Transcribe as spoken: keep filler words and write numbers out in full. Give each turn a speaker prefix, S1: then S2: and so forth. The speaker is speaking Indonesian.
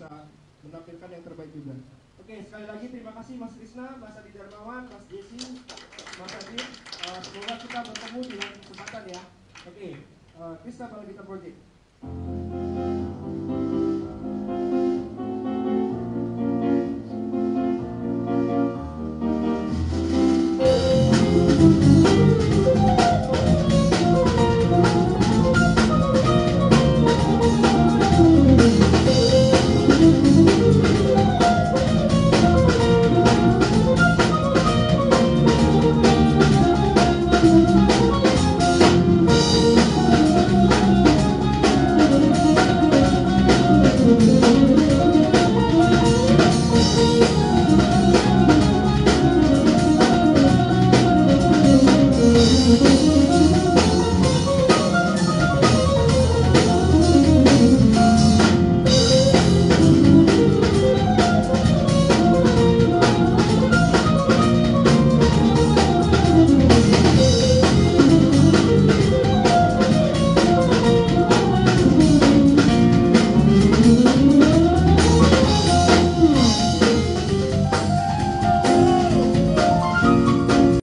S1: bisa menampilkan yang terbaik juga. Oke, sekali lagi terima kasih Mas Krishna, Mas Adi Darmawan, Mas Jesse, Mas Adi. Uh, semoga kita bertemu di lain kesempatan ya. Oke, uh, Krishna Balagita Project.